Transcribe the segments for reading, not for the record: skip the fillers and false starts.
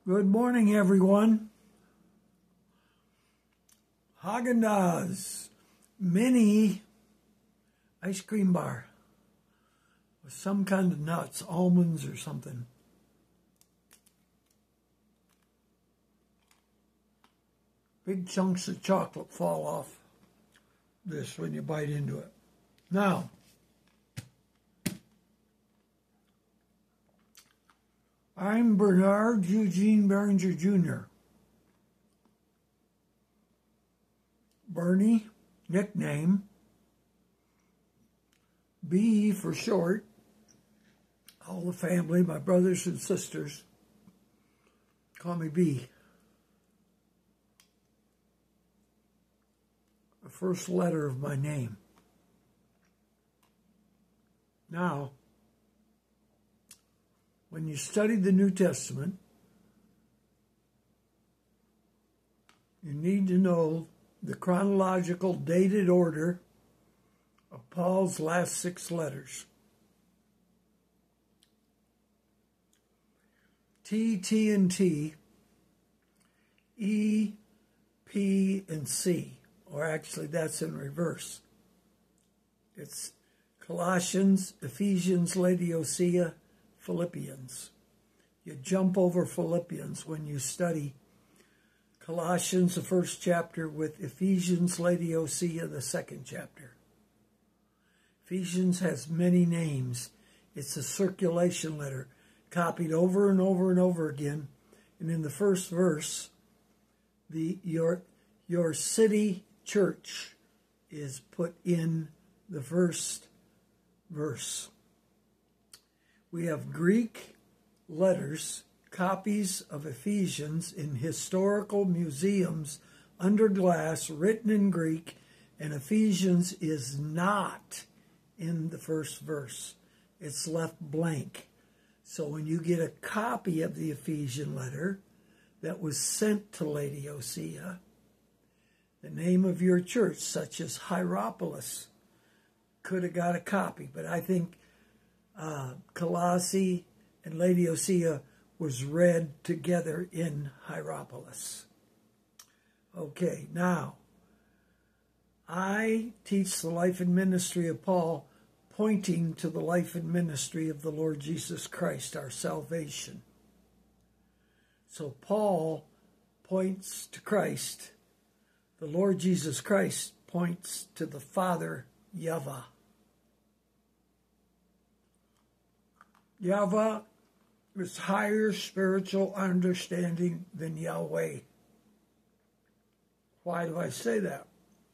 Good morning, everyone. Haagen-Dazs mini ice cream bar with some kind of nuts, almonds or something. Big chunks of chocolate fall off this when you bite into it. Now, I'm Bernard Eugene Behringer Jr. Bernie, nickname. B for short. All the family, my brothers and sisters, call me B. The first letter of my name. Now, when you study the New Testament, you need to know the chronological dated order of Paul's last 6 letters. T, T, and T, E, P, and C. Or actually, that's in reverse. It's Colossians, Ephesians, Laodicea, Philippians. You jump over Philippians when you study Colossians, the first chapter, with Ephesians, Laodicea, the second chapter. Ephesians has many names. It's a circulation letter, copied over and over and over again. And in the first verse, your city church is put in the first verse. We have Greek letters, copies of Ephesians in historical museums under glass, written in Greek, and Ephesians is not in the first verse. It's left blank. So when you get a copy of the Ephesian letter that was sent to Laodicea, the name of your church, such as Hierapolis, could have got a copy, but I think Colossae and Laodicea was read together in Hierapolis. Okay, now, I teach the life and ministry of Paul, pointing to the life and ministry of the Lord Jesus Christ, our salvation. So Paul points to Christ. The Lord Jesus Christ points to the Father, YaHosHu-A. YaHosHu-A is higher spiritual understanding than Yahweh. Why do I say that?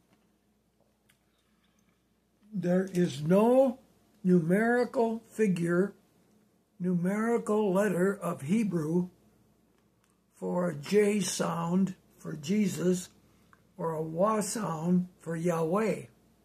There is no numerical figure, numerical letter of Hebrew for a J sound for Jesus or a Wa sound for Yahweh.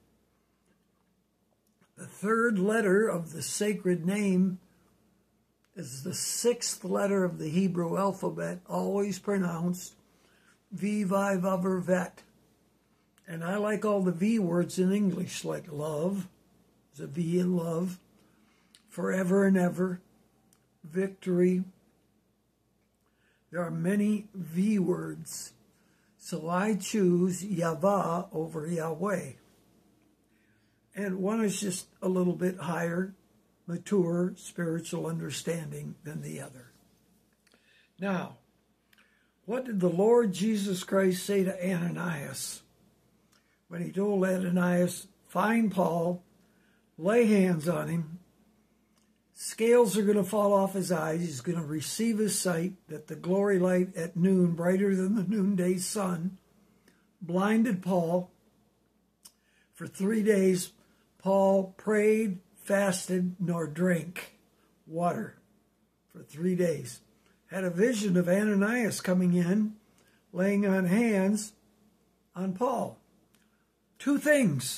The third letter of the sacred name is the 6th letter of the Hebrew alphabet, always pronounced V, Vi, Vav, Vet. And I like all the V words in English, like love, there's a V in love, forever and ever, victory. There are many V words, so I choose YaHosHu over Yahweh. And one is just a little bit higher, mature spiritual understanding than the other. Now, what did the Lord Jesus Christ say to Ananias when he told Ananias, find Paul, lay hands on him, scales are going to fall off his eyes, he's going to receive his sight, that the glory light at noon, brighter than the noonday sun, blinded Paul. For 3 days, Paul prayed, fasted, nor drank water for 3 days. Had a vision of Ananias coming in, laying on hands on Paul. Two things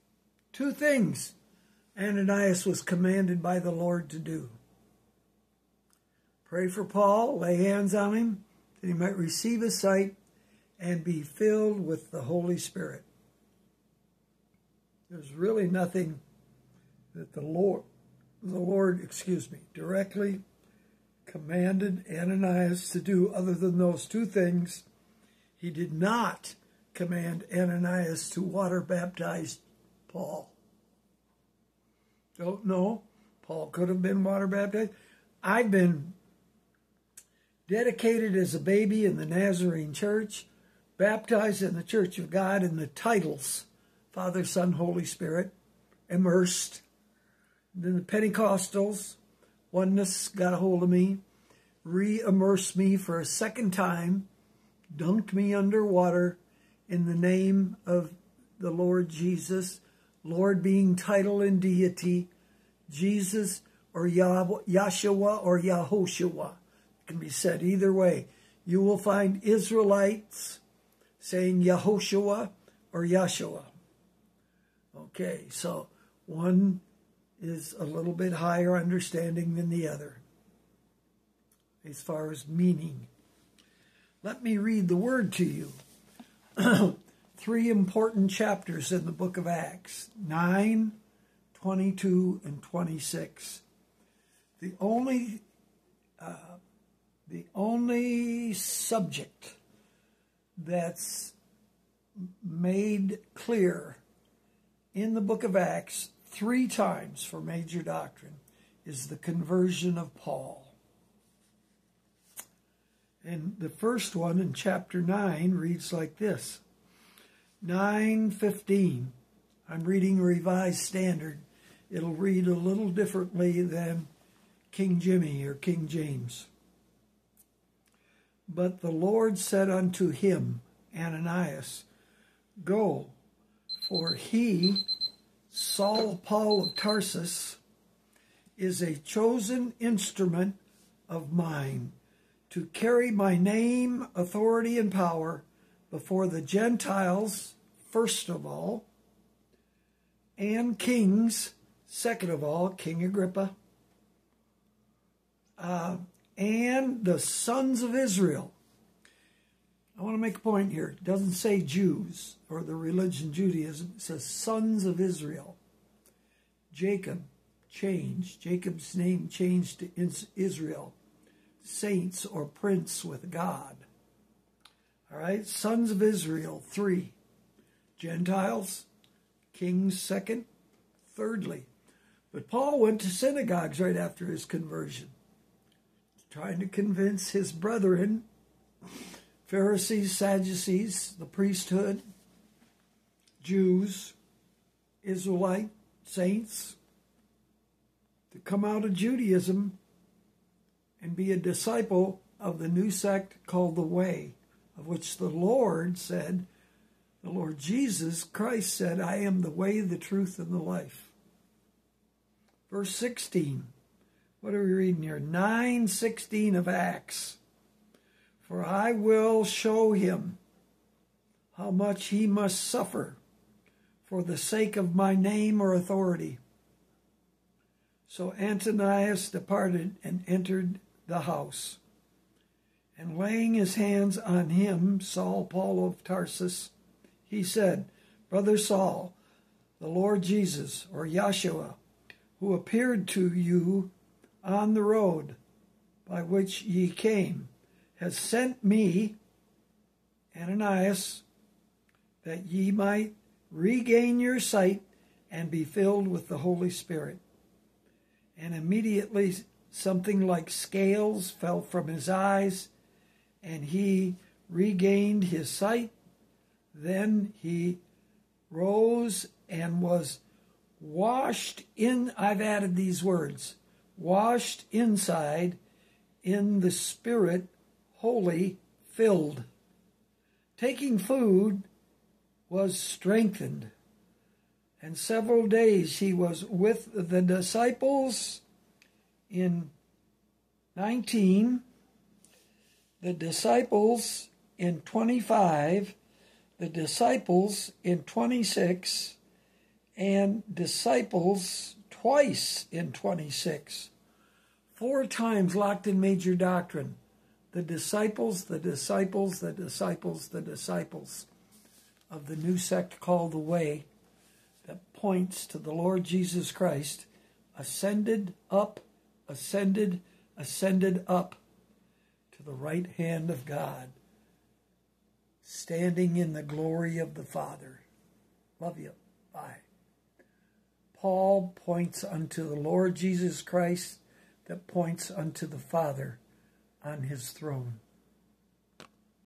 Ananias was commanded by the Lord to do. Pray for Paul, lay hands on him, that he might receive his sight and be filled with the Holy Spirit. There's really nothing that the Lord directly commanded Ananias to do other than those two things. He did not command Ananias to water baptize Paul. Don't know. Paul could have been water baptized. I've been dedicated as a baby in the Nazarene church, baptized in the Church of God in the titles, Father, Son, Holy Spirit, immersed. Then the Pentecostals, oneness got a hold of me, re-immersed me for a second time, dunked me underwater in the name of the Lord Jesus, Lord being title and deity, Jesus or YaHosHu-A or YaHosHu-A. It can be said either way. You will find Israelites saying YaHosHu-A or Yahshua. Okay, so one is a little bit higher understanding than the other as far as meaning. Let me read the word to you. 3 important chapters in the book of Acts, 9, 22, and 26. The only subject that's made clear in the book of Acts 3 times for major doctrine is the conversion of Paul. And the first one in chapter 9 reads like this. 9:15. I'm reading Revised Standard. It'll read a little differently than King Jimmy or King James. But the Lord said unto him, Ananias, Go, for he, Saul Paul of Tarsus, is a chosen instrument of mine to carry my name, authority, and power before the Gentiles, first of all, and kings, second of all, King Agrippa, and the sons of Israel. I want to make a point here. It doesn't say Jews or the religion Judaism. It says sons of Israel. Jacob changed. Jacob's name changed to Israel. Saints or prince with God. All right, sons of Israel, 3. Gentiles, kings, second. Thirdly, but Paul went to synagogues right after his conversion, trying to convince his brethren, Pharisees, Sadducees, the priesthood, Jews, Israelite saints, to come out of Judaism and be a disciple of the new sect called the Way, of which the Lord said, the Lord Jesus Christ said, I am the way, the truth, and the life. Verse 16, what are we reading here? 9:16 of Acts. For I will show him how much he must suffer for the sake of my name or authority. So Ananias departed and entered the house. And laying his hands on him, Saul Paul of Tarsus, he said, Brother Saul, the Lord Jesus, or Yahshua, who appeared to you on the road by which ye came, has sent me, Ananias, that ye might regain your sight and be filled with the Holy Spirit. And immediately something like scales fell from his eyes, and he regained his sight. Then he rose and was washed in, I've added these words, washed inside in the Spirit, wholly filled. Taking food was strengthened. And several days he was with the disciples in 19, the disciples in 25, the disciples in 26, and disciples twice in 26. 4 times locked in major doctrine. The disciples, the disciples, the disciples, the disciples of the new sect called the Way, that points to the Lord Jesus Christ, ascended up, ascended, ascended up to the right hand of God, standing in the glory of the Father. Love you. Bye. Paul points unto the Lord Jesus Christ that points unto the Father on his throne.